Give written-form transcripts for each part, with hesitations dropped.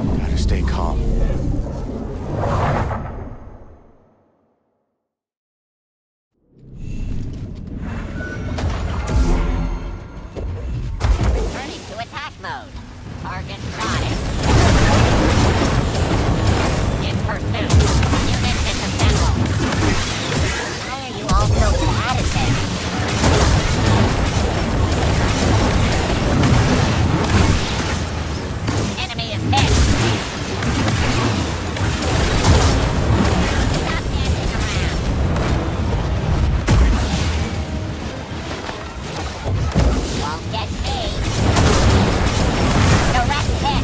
Gotta stay calm. Returning to attack mode. Target spotted. In pursuit. Unit disassembled. Why are you all so bad at this? Enemy is hit. Stop dancing around. Won't get me. Direct hit.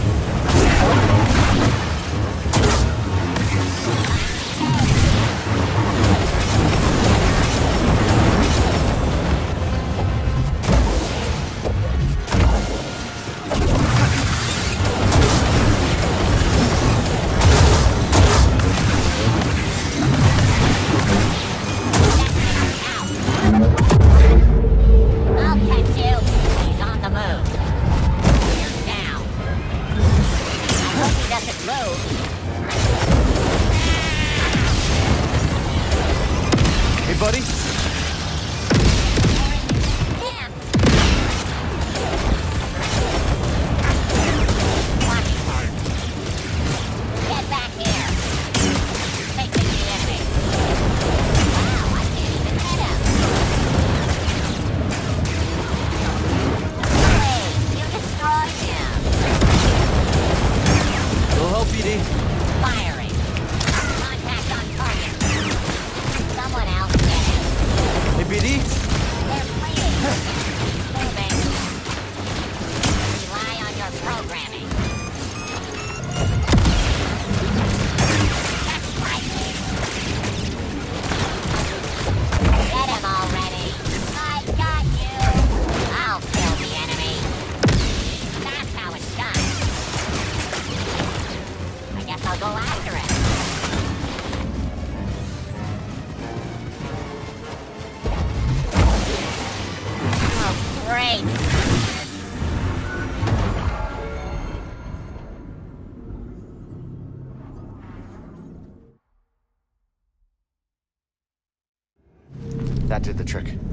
I'll catch you. He's on the move. You're down. I hope he doesn't move. Hey, buddy? Damn. Watch hard. Get back here. Take me to the enemy. Wow, I can't even hit him. Wait, you destroyed him. It'll help, BD. Firing. Contact on target. Someone else get him. Hey, BD? They're fleeing. Moving. Rely on your programming. That's right. Get him already. I got you. I'll kill the enemy. That's how it's done. I guess I'll go after it. Oh, great. That did the trick.